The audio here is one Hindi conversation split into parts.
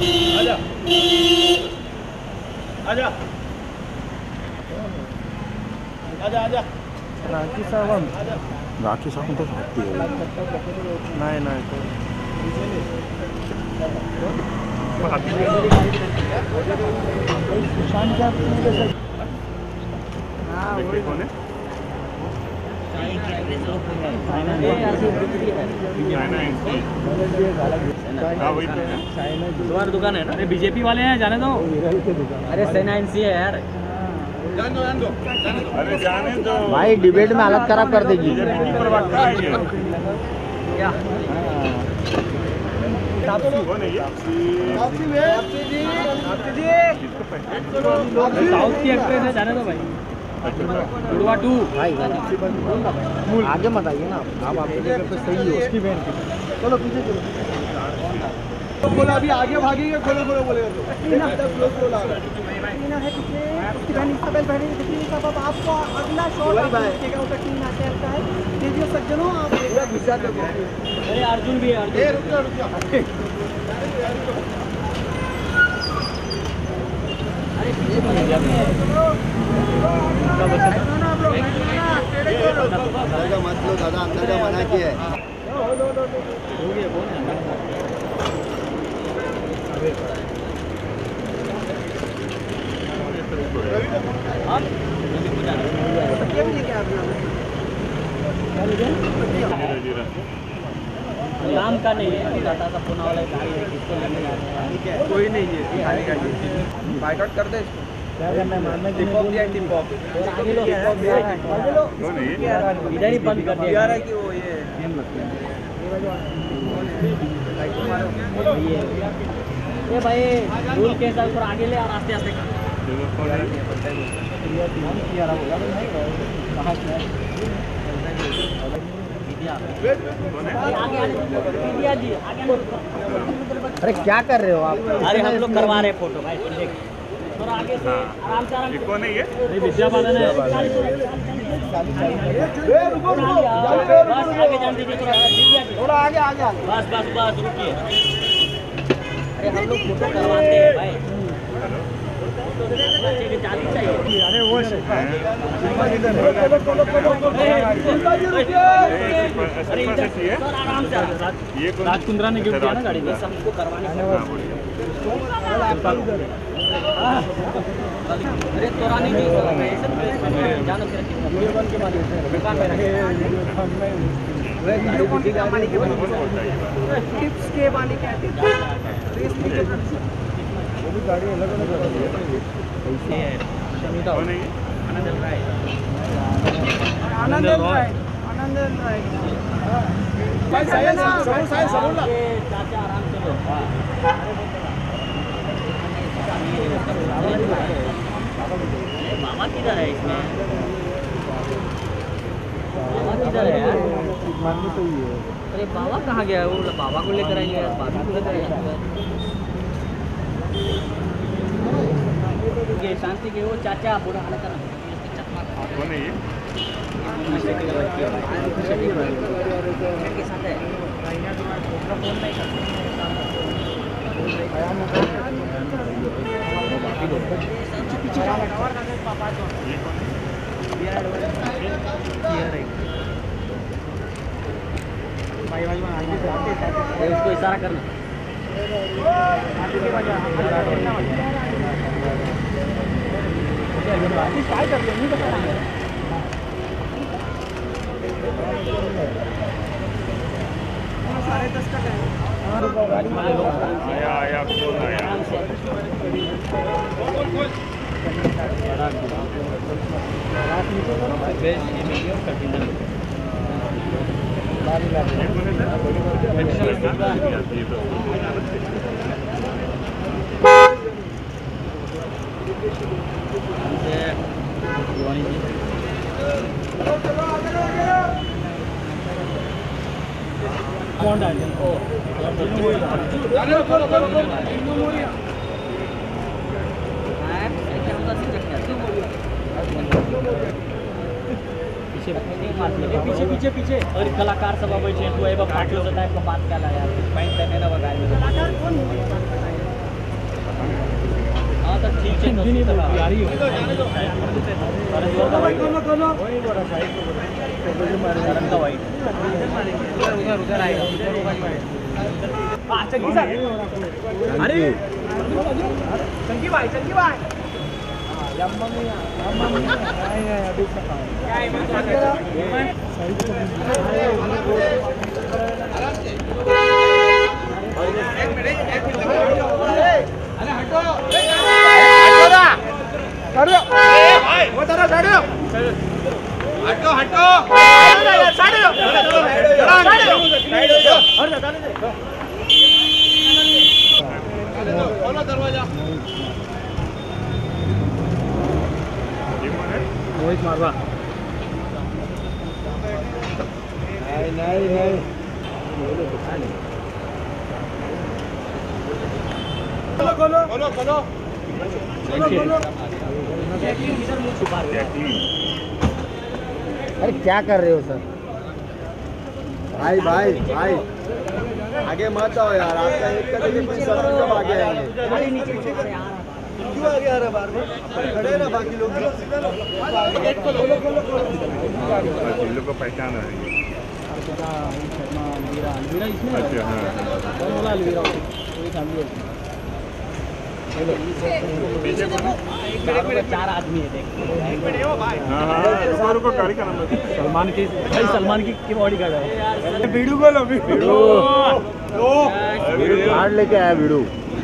आजा आजा आजा आजा राखी सावंत तर हत्ती आहे. नाही नाही तुम्हारा दुकान है ना? अरे बीजेपी वाले हैं, जाने दो. अरे सेना एनसी है यार. अरे जाने दो भाई, डिबेट में हालत खराब कर देगी. क्या साउथ की एक्ट्रेस है, जाने दो भाई. गुड़वा 2 भाई आगे मत आइए ना आप. आपकी जगह पे सही हो. उसकी बहन की चलो पीछे चलो. बोला अभी आगे भागेंगे. खोलो खोलो बोलेगा तो टीना है पीछे, उसकी बहन इसाबेल बहन दिखी. अब आपको अगला शॉट देखिएगा, उसका टीना चलता है. देखिए सज्जनों, आप अरे अर्जुन भी है. मत लो दादा, अंदर का मना किया है. नाम का नहीं है, टाटा का पुणे वाला गाड़ी है, किसको लेने जा रहे हैं? कोई नहीं है खाने का. बाइकआउट कर दे. क्या करना है? मारना टिप ऑफ दिया. टिप ऑफ इधर ही बंद कर दिया है कि वो ये ये भाई रूल के हिसाब से आगे ले और आस्ते आस्ते कर. अरे क्या कर रहे हो आप? अरे हम लोग करवा रहे हैं फोटो भाई. थोड़ा आगे से आराम से कौन है ये? विद्या बालन है. बस आगे जान दीजिए, थोड़ा आगे आगे बस बस बस रुकिए. अरे हम लोग फोटो करवाते हैं भाई. जानी चाहिए. अरे वो अरे आराम से राजकुंद्रा ने गिफ्ट दिया ना गाड़ी में, सबको करवाने. अरे तोरानी जी जानो टिप्स के वाली क्या वो भी गाड़ी अलग अलग है. आनंद राय चाचा आराम से लो. मामा किधर है इसमें? मामा किधर है यार? माननी तो ही है. अरे बाबा कहाँ गया? वो बाबा को लेकर आएंगे यार. बाबा को लेकर आएंगे. शांति के वो चाचा बुरा हाल करा. कौन है ये? के साथ है. उसको इशारा करना. काय करते मी कसं साढ़े 10 का टाइम. आया कौन आया? पीछे पीछे पीछे और कलाकार सब बैठे तो पार्टियों से टाइप का बात क्या यार. पैंट पहने ना बगाए में. भी नहीं था आ रही अरे चंकी भाई मोहित मारवा नहीं खोलो अरे क्या कर रहे हो सर? भाई आगे मत आओ यार, आपका एक का देखिए कोई सब आगे आएंगे। क्यों आगे आ रहा बार बार? खड़े ना बाकी लोग को पहचान है चार आदमी है देख। गाड़ी का नंबर सलमान की बॉडी गार्ड है। बीड़ू बोलो बीड़ू कार्ड लेके आया बीड़ू।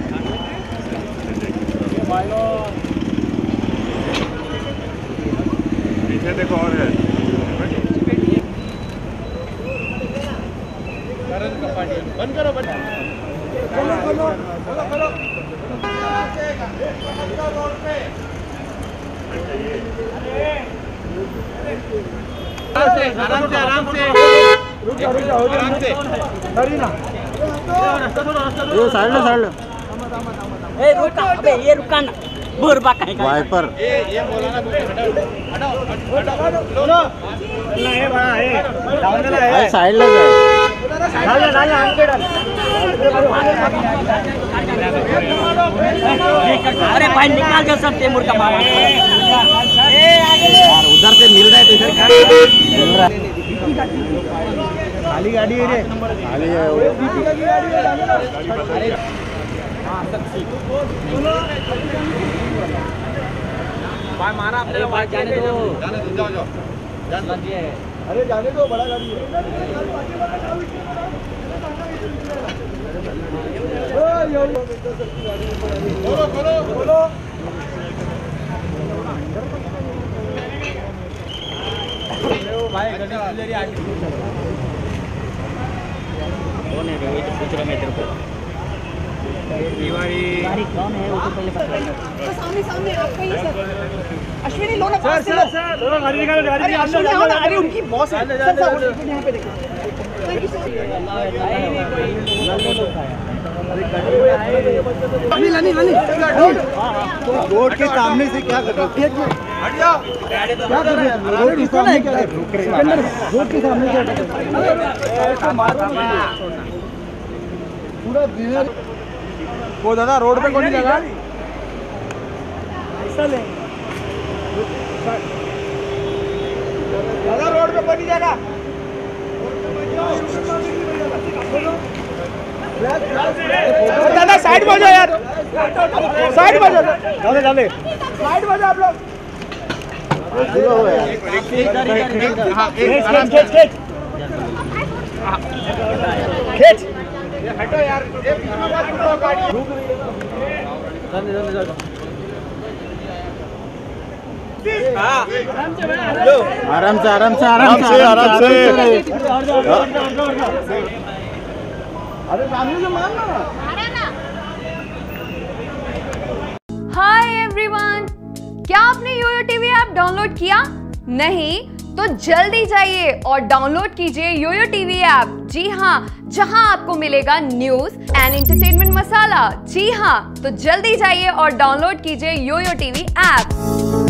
पीछे देखो और है बंद करो आराम से साइड लो ये रुका ना बुरबा कहीं वाइपर ये बोला ना साइड लग अरे भाई निकाल जो सब तेमुर का मारा यार, उधर से मिल रहा है तो इधर क्या मिल रहा है? खाली गाड़ी है रे, खाली है वो। भाई मारा अपने भाई जाने दो जाओ अरे जाने दो, बड़ा गाड़ी है। खोलो भाई गणेश पुजारी आगे कौन है भाई? तो पूछ रहा मैं तेरे को तिवारी कौन है वो तो पहले पता है। तो सामने आपका ही सर अश्विनी लो ना सर गाड़ी निकालो, अरे अश्विनी आओ ना, अरे उनकी बॉस है सर यहाँ पे देखो। Thank you sir. लानी रोड के सामने से क्या कर रहे हो? हट जाओ। क्या कर रहे हैं? रोड के सामने क्या कर रहे हो? रोड के सामने क्या कर रहे हो? पूरा बिना वो दादा रोड पे कौन लगा? दादा रोड पे बनी जाएगा। दादा साइड में हो जाओ यार, साइड में हो जाओ। डाले साइड में हो जाओ आप लोग। खींच हटो यार, आराम से अरे सामने से मारना। हाय एवरीवन, क्या आपने योयो टीवी ऐप डाउनलोड किया? नहीं तो जल्दी जाइए और डाउनलोड कीजिए योयो टीवी ऐप। जी हाँ, जहां आपको मिलेगा न्यूज एंड एंटरटेनमेंट मसाला। जी हाँ, तो जल्दी जाइए और डाउनलोड कीजिए योयो टीवी ऐप।